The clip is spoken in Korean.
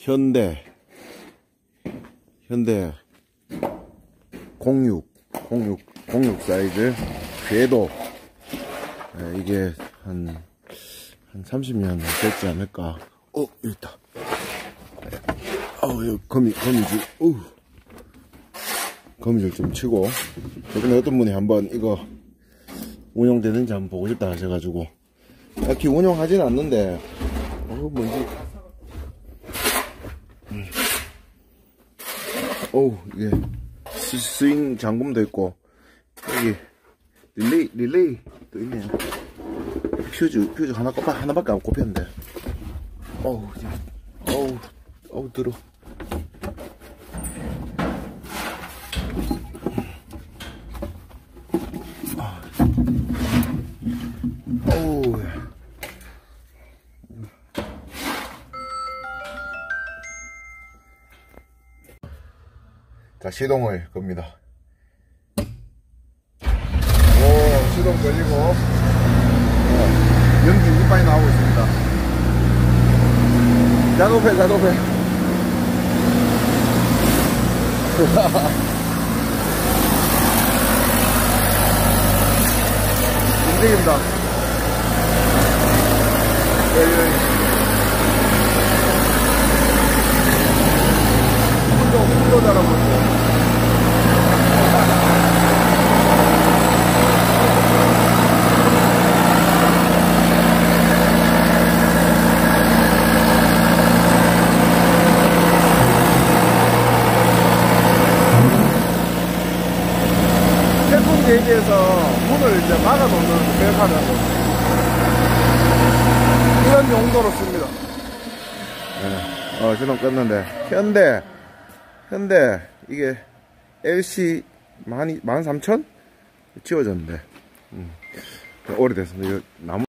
현대 06 사이즈 궤도. 이게 한 30년 됐지 않을까. 여기 있다. 여기 거미줄. 거미줄 좀 치고. 최근에 어떤 분이 한번 이거 운영되는지 한번 보고 싶다 하셔가지고, 딱히 운영하진 않는데, 뭔지. 이게 스윙 잠금도 있고, 여기 릴레이 또 있네요. 퓨즈 하나밖에 안 꼽혔는데. 들어. 자, 시동을 겁니다. 시동 걸리고, 연기 이빨이 나오고 있습니다. 자도배. 움직입니다. 풀도 달아보고 있어요. 태풍 대비해서 문을 이제 막아놓는 벨카라고 이런 용도로 씁니다. 시동 껐는데 현대 이게 LC 13,000? 지워졌는데 오래됐습니다. 이거 나무